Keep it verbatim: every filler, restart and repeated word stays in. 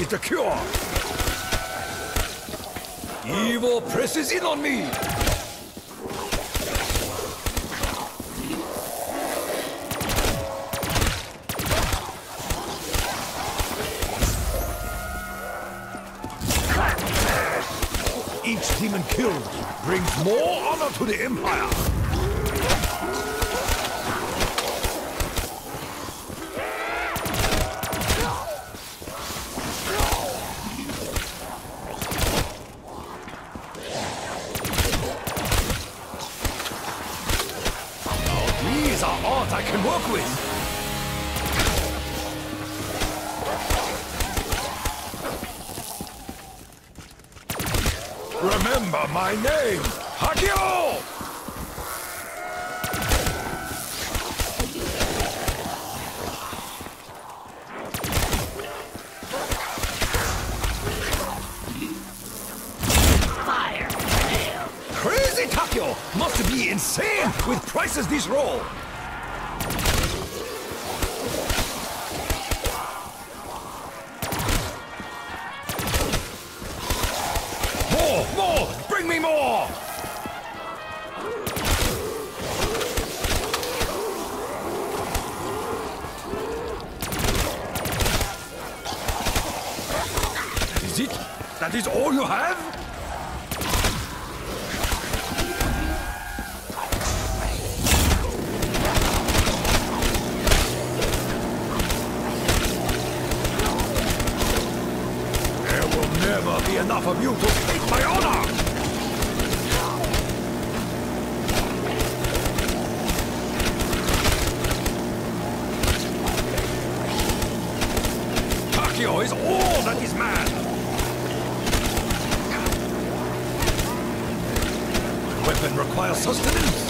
need a cure! Evil presses in on me! Each demon killed brings more honor to the Empire! These are art I can work with! Remember my name! Hakio! Fire! Hail! Crazy Takio must be insane with prices this roll! More! More! Bring me more! Is it? That is all you have? There will never be enough of you to take my honor! Takio is all that is mad! Weapon requires sustenance!